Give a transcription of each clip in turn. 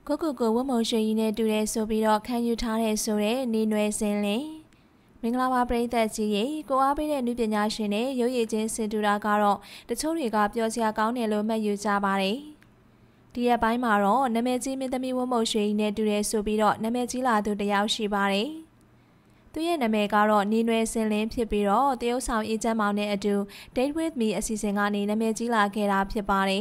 ကိုဝတ်မုံရွှေကြီးနဲ့တူတဲ့ဆိုပြီးတော့ခံယူထားတဲ့ဆိုတဲ့နေနွယ်စင်လင်မင်္ဂလာပါပရိသတ်ကြီးရေကိုအားပေးတဲ့နုပညာရှင်နဲ့ရုပ်ရည်ချင်းစင်တူတာကတော့တချို့တွေကပြောစရာကောင်းတယ်လို့မှတ်ယူကြပါတယ်ဒီရက်ပိုင်းမှာတော့နာမည်ကြီးမင်းသမီးဝတ်မုံရွှေကြီးနဲ့တူတဲ့ဆိုပြီးတော့နာမည်ကြီးလာသူတယောက်ရှိပါတယ်သူရဲ့နာမည်ကတော့နေနွယ်စင်လင်းဖြစ်ပြီးတော့တရုတ်ဆောင်အေးချမ်းမောင်နဲ့အတူ Date with me အစီအစဉ်ကနေနာမည်ကြီးလာခဲ့တာဖြစ်ပါတယ်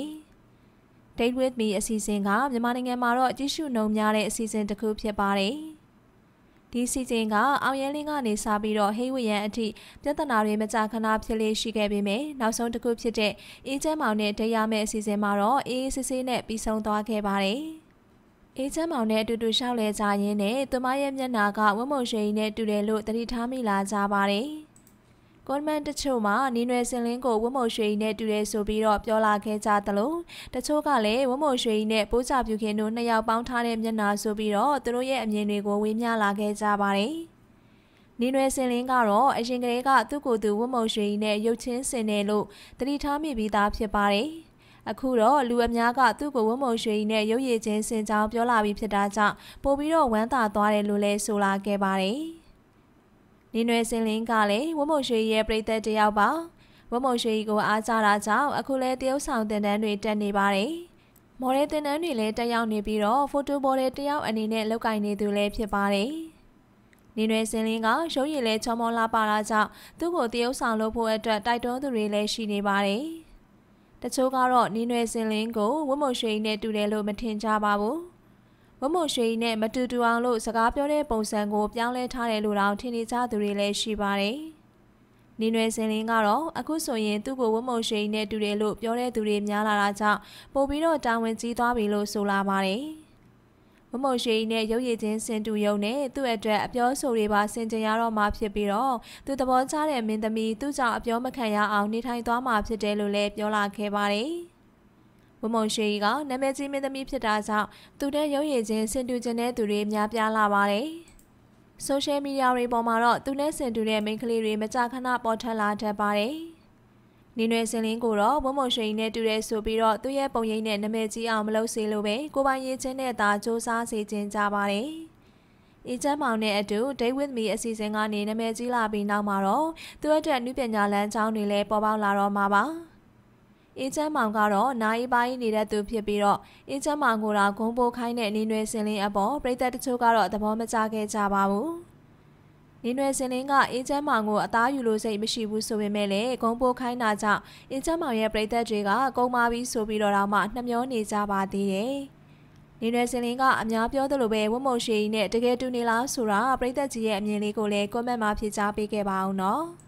Date with me အစီအစဉ်ကမြန်မာနိုင်ငံမှာတော့ကြည့်ရှုနှုံများတဲ့အစီအစဉ်တစ်ခုဖြစ်ပါတယ်။ဒီအစီအစဉ်ကအောင်ရဲလင်းကနေစပြီးတော့ဟိဝရန်အထိပြဿနာတွေမကြာခဏဖြစ်လေရှိခဲ့ပေမယ့်နောက်ဆုံးတစ်ခုဖြစ်တဲ့အေးချမ်းမောင်နဲ့ဒိတ်ရမယ့်အစီအစဉ်မှာတော့အေးစစ်စစ်နဲ့ပြီးဆုံးသွားခဲ့ပါတယ်။အေးချမ်းမောင်နဲ့အတူတူရှောက်လဲကြရင်းနဲ့သူမရဲ့မျက်နှာကဝတ်မုံရွှေကြီးနဲ့တူတယ်လို့သတိထားမိလာကြပါတယ်။ကွန်မန့်တချို့မှာနေနွယ်စင်လင်းကိုဝတ်မုံရွှေကြီးနဲ့တူတယ်ဆိုပြီးတော့ပြောလာခဲ့ကြသလိုတချို့ကလည်းဝတ်မုံရွှေကြီးနဲ့ပိုးချပြူခင်တို့နှစ်ယောက်ပေါင်းထားတဲ့မျက်နှာဆိုပြီးတော့သူတို့ရဲ့အမြင်တွေကိုဝေမျှလာခဲ့ကြပါတယ်။နေနွယ်စင်လင်းကတော့အရင်ကတည်းကသူ့ကိုယ်သူဝတ်မုံရွှေကြီးနဲ့ရုပ်ချင်းစင်တယ်လို့သတိထားမိပြီးသားဖြစ်ပါတယ်။အခုတော့လူအများကသူ့ကိုဝတ်မုံရွှေကြီးနဲ့ရုပ်ရည်ချင်းစင်ကြောင်းပြောလာပြီးဖြစ်တာကြောင့်ပို့ပြီးတော့ဝမ်းသာသွားတယ်လို့လည်းဆိုလာခဲ့ပါတယ်။နေနွယ်စင်လင်းကလည်းဝတ်မုံရွှေရဲ့ပရိသတ်တယောက်ပါဝတ်မုံရွှေကိုအားကြတာကြောင့်အခုလဲတရုတ်ဆောင်တင်တန်းတွေတက်နေပါတယ်မော်ဒယ်တင်တန်းတွေလည်းတက်ရောက်နေပြီးတော့ဖိုတိုဘော်ဒယ်တယောက်အနေနဲ့လောက်ကင်နေသူလည်းဖြစ်ပါတယ်နေနွယ်စင်လင်းကရုပ်ရည်လဲချောမောလာပါတာကြောင့်သူ့ကိုတရုတ်ဆောင်လုပ်ဖို့အတွက်တိုက်တွန်းသူတွေလည်းရှိနေပါတယ်တချို့ကတော့နေနွယ်စင်လင်းကိုဝတ်မုံရွှေနဲ့တူတယ်လို့မထင်ကြပါဘူးဝတ်မုံရွှေနဲ့မတူတူအောင်လို့စကားပြောတဲ့ပုံစံကိုပြောင်းလဲထားတယ်လို့တောင်ထင်နေကြသူတွေလည်းရှိပါတယ်။နေနွယ်စင်လင်းကတော့အခုဆိုရင်သူ့ကိုဝတ်မုံရွှေနဲ့တူတယ်လို့ပြောတဲ့သူတွေများလာတာကြောင့်ပို့ပြီးတော့တာဝန်ကြီးသွားပြီလို့ဆိုလာပါတယ်။ဝတ်မုံရွှေနဲ့ရုပ်ရည်ချင်းစင်တူယုံနဲ့သူ့အတွက်အပြောဆိုတွေပါဆင်ခြင်ရတော့မှဖြစ်ပြီးတော့သူသဘောကျတဲ့မင်းသမီးသူ့ကြောင့်အပြောမခံရအောင်နေထိုင်သွားမှာဖြစ်တယ်လို့လည်းပြောလာခဲ့ပါတယ်။ဝတ်မုံရွှေကနာမည်ကြီးမင်းသမီးဖြစ်တာကြောင့်သူတဲ့ရုပ်ရည်ချင်းစင်တူခြင်းတဲ့သူတွေများပြားလာပါတယ်။ဆိုရှယ်မီဒီယာတွေပေါ်မှာတော့သူနဲ့စင်တူတဲ့မိန်းကလေးတွေမကြာခဏပေါ်ထွက်လာတတ်ပါတယ်။နေနွယ်စင်လင်းကိုတော့ဝတ်မုံရွှေနဲ့တူတဲ့ဆိုပြီးတော့သူ့ရဲ့ပုံရိပ်နဲ့နာမည်ကြီးအောင်မလုပ်စေလို့ပဲကိုပိုင်ရေးချင်းနဲ့သာစူးစမ်းစေခြင်းကြပါတယ်။အေးချမ်းမောင်နဲ့အတူ Date with me အစီအစဉ်ကနေနာမည်ကြီးလာပြီးနောက်မှာတော့သူ့အတွက်နုပညာလမ်းကြောင်းတွေလည်းပေါ်ပေါက်လာတော့မှာပါ။အေးချမ်းမောင်ကတော့နိုင်ပိုင်းနေတဲ့သူဖြစ်ပြီးတော့အေးချမ်းမောင်ကိုတော့ဂုံပိုးခိုင်းတဲ့နေနွယ်စင်လင်းအပေါ်ပြည်သက်တချို့ကတော့သဘောမကျခဲ့ကြပါဘူး။နေနွယ်စင်လင်းကအေးချမ်းမောင်ကိုအသားယူလို့စိတ်မရှိဘူးဆိုပေမဲ့လည်းဂုံပိုးခိုင်းတာကြောင့်အေးချမ်းမောင်ရဲ့ပြည်သက်တွေကကုံမာပြီးဆိုပြီးတော့မှနှမျောနေကြပါသေးတယ်။နေနွယ်စင်လင်းကအများပြောသလိုပဲဝတ်မုံရွှေနဲ့တကယ်တူနေလားဆိုတာပြည်သက်ကြီးရဲ့အမြင်လေးကိုလည်းကွန်မန့်မှာဖြေကြားပေးခဲ့ပါအောင်နော်။